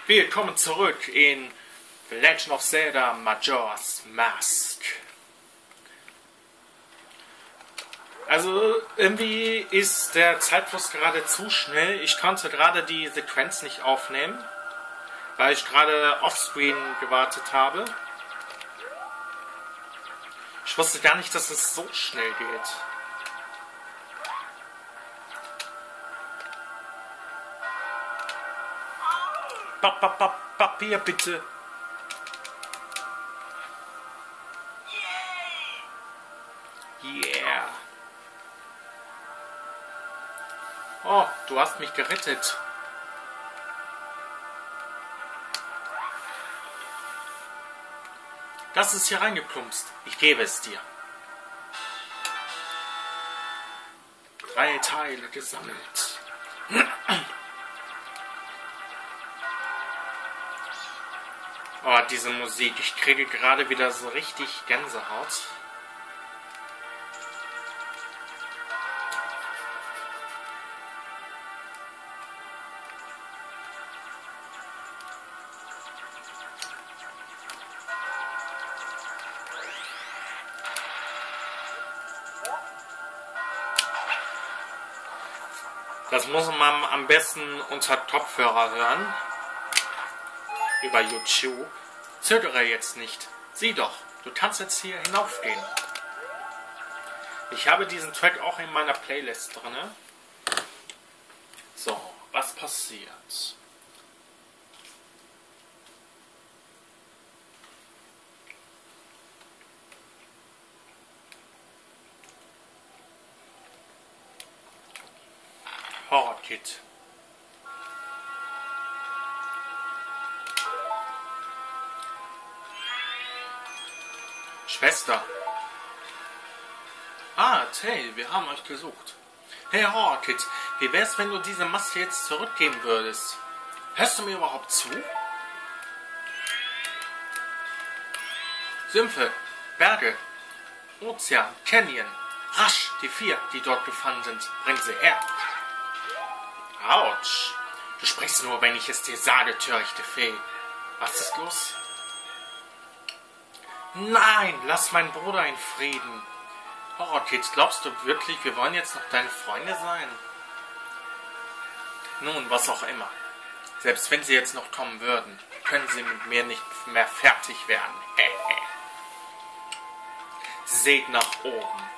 Willkommen zurück in The Legend of Zelda Majora's Mask. Also irgendwie ist der Zeitfluss gerade zu schnell. Ich konnte gerade die Sequenz nicht aufnehmen, weil ich gerade offscreen gewartet habe. Ich wusste gar nicht, dass es so schnell geht. Papier bitte. Yeah. Oh, du hast mich gerettet. Das ist hier reingeplumpst. Ich gebe es dir. 3 Teile gesammelt. Oh, diese Musik. Ich kriege gerade wieder so richtig Gänsehaut. Das muss man am besten unter Kopfhörer hören. Über YouTube. Zögere jetzt nicht. Sieh doch, du kannst jetzt hier hinaufgehen. Ich habe diesen Track auch in meiner Playlist drin. So, was passiert? Horror Kid. Schwester. Ah, Tail, wir haben euch gesucht. Hey Horror Kid, wie wär's, wenn du diese Maske jetzt zurückgeben würdest? Hörst du mir überhaupt zu? Sümpfe, Berge, Ozean, Canyon. Rasch, die 4, die dort gefangen sind, bring sie her. Autsch. Du sprichst nur, wenn ich es dir sage, törichte Fee. Was ist los? Nein, lass meinen Bruder in Frieden. Horror Kids, glaubst du wirklich, wir wollen jetzt noch deine Freunde sein? Nun, was auch immer. Selbst wenn sie jetzt noch kommen würden, können sie mit mir nicht mehr fertig werden. Seht nach oben.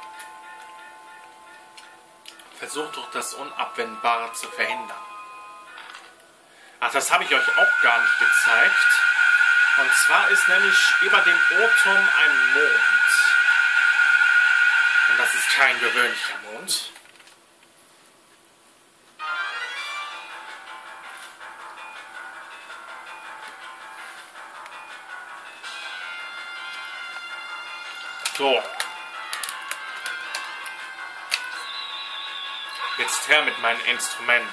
Versucht doch das Unabwendbare zu verhindern. Ach, das habe ich euch auch gar nicht gezeigt. Und zwar ist nämlich über dem Ohrturm ein Mond. Und das ist kein gewöhnlicher Mond. So. Jetzt her mit meinem Instrument.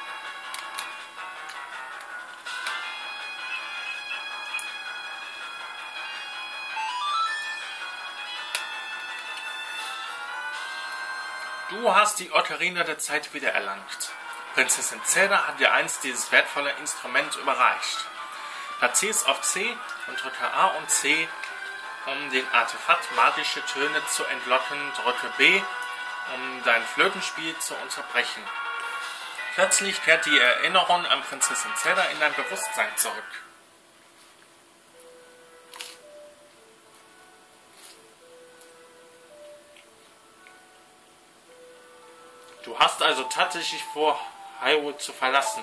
Du hast die Ocarina der Zeit wiedererlangt. Prinzessin Zelda hat dir einst dieses wertvolle Instrument überreicht. Platziere es auf C und drücke A und C, um den Artefakt magische Töne zu entlocken. Drücke B, um dein Flötenspiel zu unterbrechen. Plötzlich kehrt die Erinnerung an Prinzessin Zelda in dein Bewusstsein zurück. Du hast also tatsächlich vor, Hyrule zu verlassen.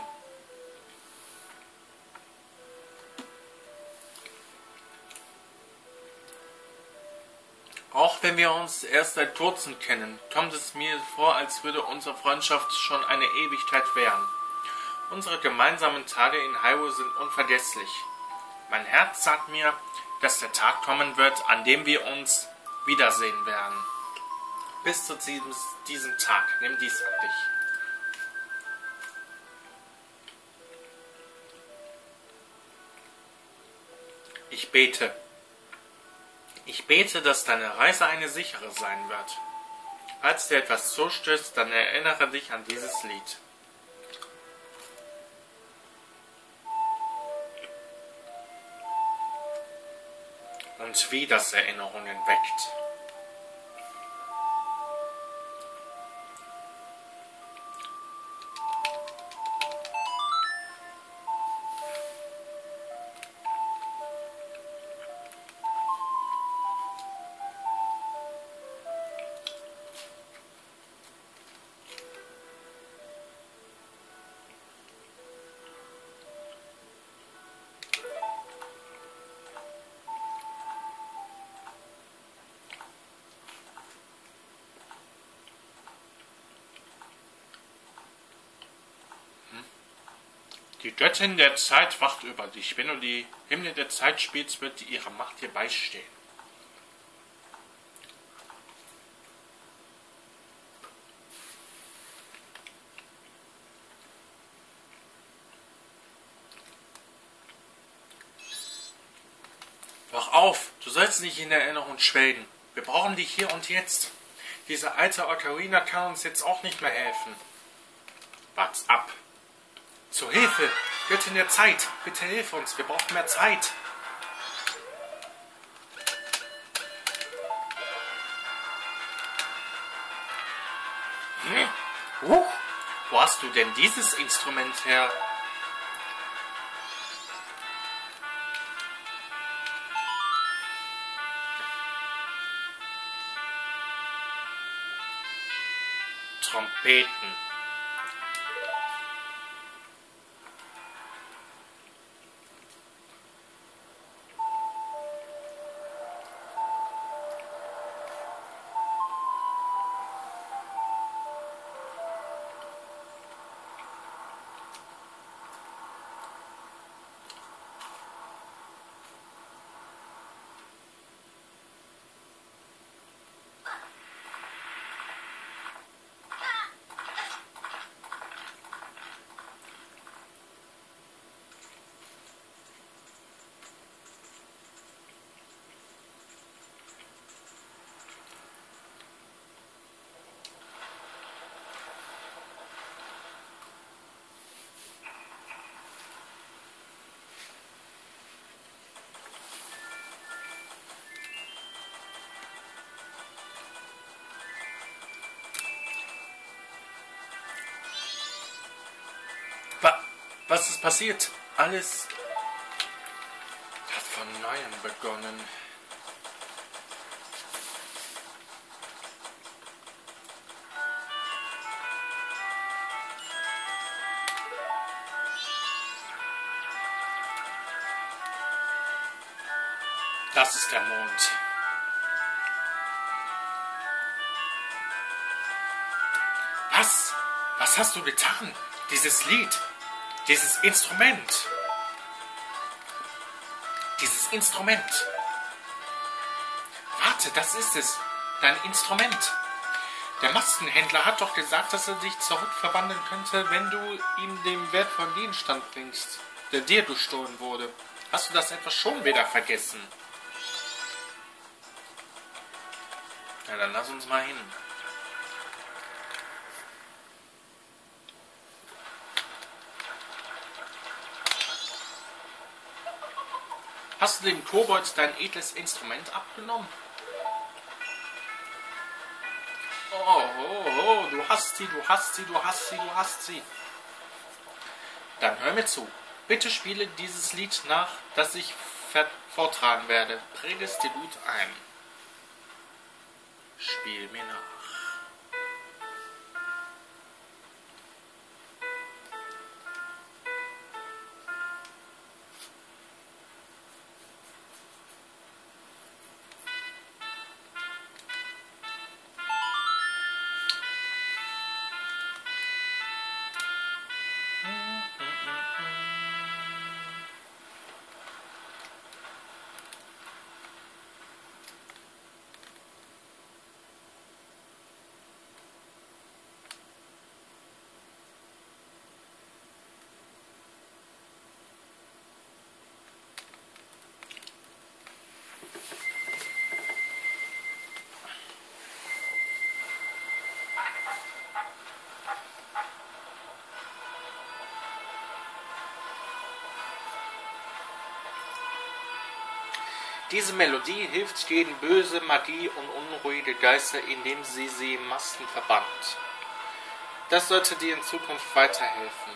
Auch wenn wir uns erst seit kurzem kennen, kommt es mir vor, als würde unsere Freundschaft schon eine Ewigkeit währen. Unsere gemeinsamen Tage in Hyrule sind unvergesslich. Mein Herz sagt mir, dass der Tag kommen wird, an dem wir uns wiedersehen werden. Bis zu diesem Tag, nimm dies an dich. Ich bete. Ich bete, dass deine Reise eine sichere sein wird. Falls dir etwas zustößt, dann erinnere dich an dieses Lied. und wie das Erinnerungen weckt. Die Göttin der Zeit wacht über dich. Wenn du die Hymne der Zeit spielst, wird ihre Macht dir beistehen. Wach auf! Du sollst nicht in der Erinnerung schwelgen. Wir brauchen dich hier und jetzt. Diese alte Ocarina kann uns jetzt auch nicht mehr helfen. Wart's ab! Zur Hilfe! Göttin der Zeit! Bitte hilf uns! Wir brauchen mehr Zeit! Wo hast du denn dieses Instrument her? Trompeten. Was ist passiert? Alles hat von neuem begonnen. Das ist der Mond. Was? Was hast du getan? Dieses Lied. Dieses Instrument. Dieses Instrument. Warte, das ist es. Dein Instrument. Der Maskenhändler hat doch gesagt, dass er dich zurückverwandeln könnte, wenn du ihm den wertvollen Gegenstand bringst, der dir gestohlen wurde. Hast du das etwa schon wieder vergessen? Ja, dann lass uns mal hin. Hast du dem Kobold dein edles Instrument abgenommen? Oh, du hast sie, du hast sie, du hast sie, du hast sie. Dann hör mir zu. Bitte spiele dieses Lied nach, das ich vortragen werde. Präge es dir gut ein. Spiel mir nach. Diese Melodie hilft gegen böse Magie und unruhige Geister, indem sie Masken verbannt. Das sollte dir in Zukunft weiterhelfen.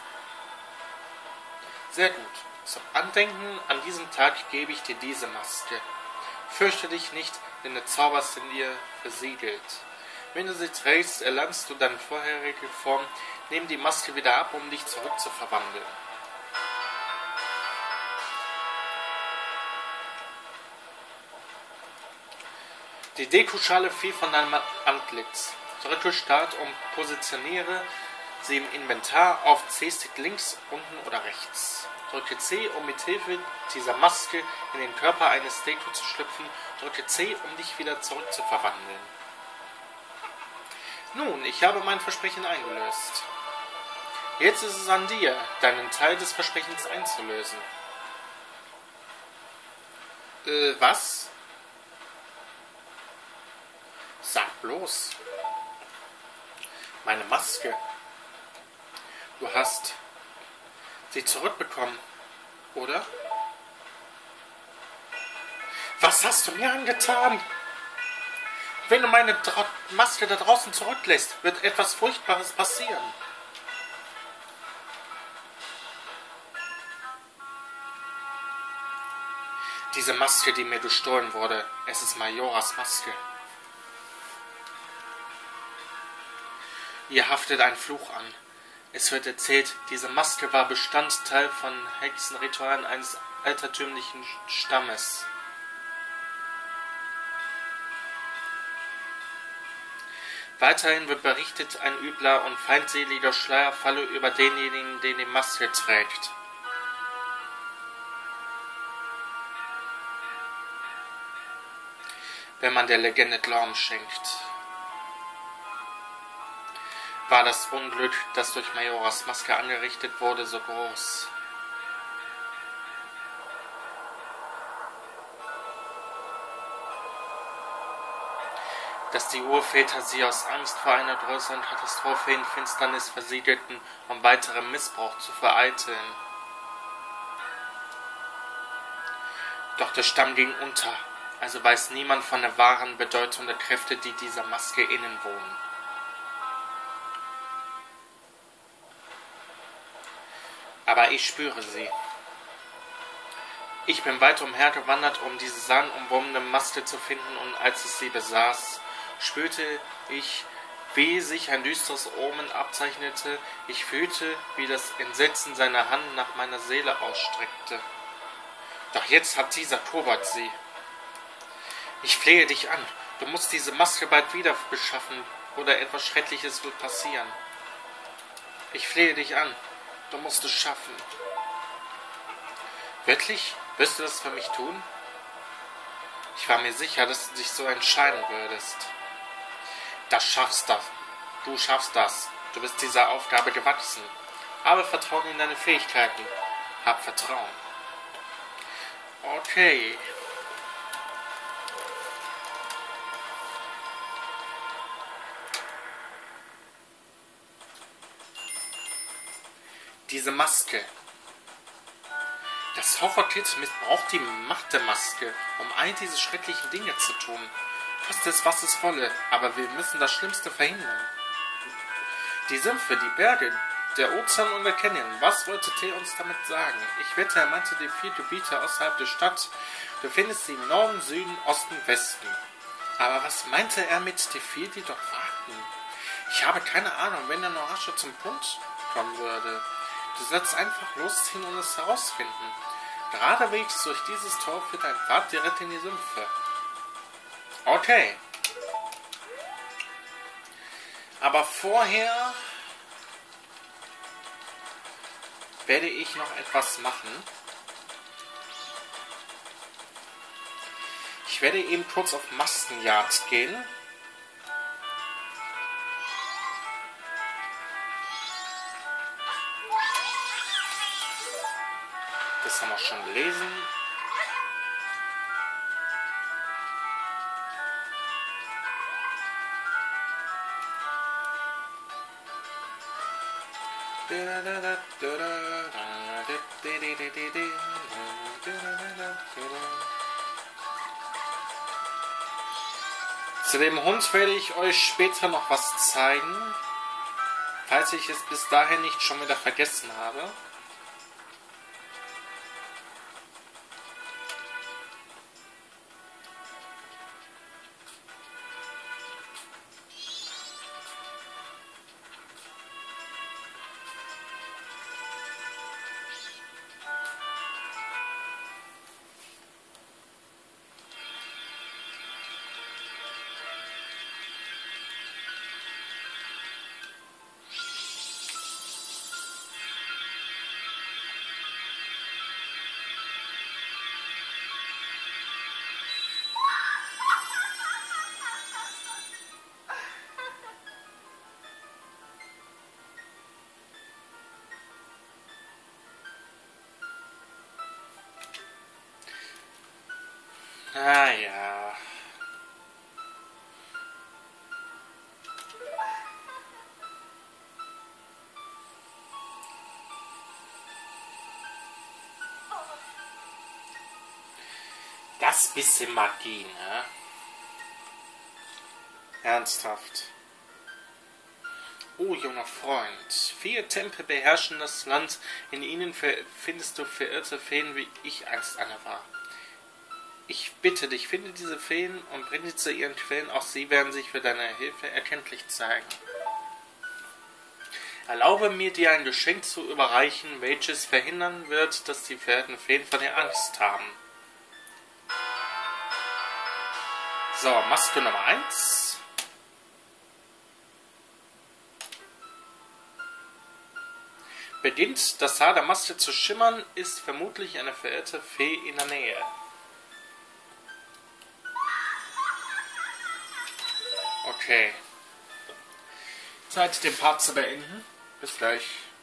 Sehr gut. Zum Andenken an diesem Tag gebe ich dir diese Maske. Fürchte dich nicht, denn der Zauber ist in dir versiegelt. Wenn du sie trägst, erlangst du deine vorherige Form. Nimm die Maske wieder ab, um dich zurückzuverwandeln. Die Dekoschale fiel von deinem Antlitz. Drücke Start und positioniere sie im Inventar auf C-Stick links, unten oder rechts. Drücke C, um mit Hilfe dieser Maske in den Körper eines Deko zu schlüpfen. Drücke C, um dich wieder zurückzuverwandeln. Nun, ich habe mein Versprechen eingelöst. Jetzt ist es an dir, deinen Teil des Versprechens einzulösen. Was? Sag bloß. Meine Maske. Du hast sie zurückbekommen, oder? Was hast du mir angetan? Wenn du meine Maske da draußen zurücklässt, wird etwas Furchtbares passieren. Diese Maske, die mir gestohlen wurde, es ist Majoras Maske. Ihr haftet einen Fluch an. Es wird erzählt, diese Maske war Bestandteil von Hexenritualen eines altertümlichen Stammes. Weiterhin wird berichtet, ein übler und feindseliger Schleier falle über denjenigen, der die Maske trägt. Wenn man der Legende Glauben schenkt, war das Unglück, das durch Majoras Maske angerichtet wurde, so groß. Dass die Urväter sie aus Angst vor einer größeren Katastrophe in Finsternis versiegelten, um weiteren Missbrauch zu vereiteln. Doch der Stamm ging unter, also weiß niemand von der wahren Bedeutung der Kräfte, die dieser Maske innen wohnen. Aber ich spüre sie. Ich bin weit umhergewandert, um diese sagenumwobene Maske zu finden, und als ich sie besaß, spürte ich, wie sich ein düsteres Omen abzeichnete. Ich fühlte, wie das Entsetzen seiner Hand nach meiner Seele ausstreckte. Doch jetzt hat dieser Kobold sie. Ich flehe dich an, du musst diese Maske bald wieder beschaffen, oder etwas Schreckliches wird passieren. Ich flehe dich an. Du musst es schaffen. Wirklich? Wirst du das für mich tun? Ich war mir sicher, dass du dich so entscheiden würdest. Du schaffst das. Du bist dieser Aufgabe gewachsen. Habe Vertrauen in deine Fähigkeiten. Hab Vertrauen. Okay. Diese Maske. Das Horror-Kit missbraucht die Macht der Maske, um all diese schrecklichen Dinge zu tun. Koste es, was es wolle, aber wir müssen das Schlimmste verhindern. Die Sümpfe, die Berge, der Ozean und der Canyon. Was wollte T uns damit sagen? Ich wette, er meinte die 4 Gebiete außerhalb der Stadt. Du findest sie im Norden, Süden, Osten, Westen. Aber was meinte er mit die 4, die dort warten? Ich habe keine Ahnung, wenn der Norasche zum Punkt kommen würde. Du sollst einfach losziehen und es herausfinden. Geradewegs durch dieses Tor führt ein Pfad direkt in die Sümpfe. Okay. Aber vorher werde ich noch etwas machen. Ich werde eben kurz auf Maskenjagd gehen. Das haben wir schon gelesen. Zu dem Hund werde ich euch später noch was zeigen, falls ich es bis dahin nicht schon wieder vergessen habe. Ah ja. Das bisschen Magie, ne? Ernsthaft. Oh, junger Freund, 4 Tempel beherrschen das Land, in ihnen findest du verirrte Feen, wie ich einst eine war. Ich bitte dich, finde diese Feen und bring sie zu ihren Quellen, auch sie werden sich für deine Hilfe erkenntlich zeigen. Erlaube mir, dir ein Geschenk zu überreichen, welches verhindern wird, dass die verehrten Feen vor dir Angst haben. So, Maske Nummer 1. Beginnt das Haar der Maske zu schimmern, ist vermutlich eine verirrte Fee in der Nähe. Okay. Zeit, den Part zu beenden. Bis gleich.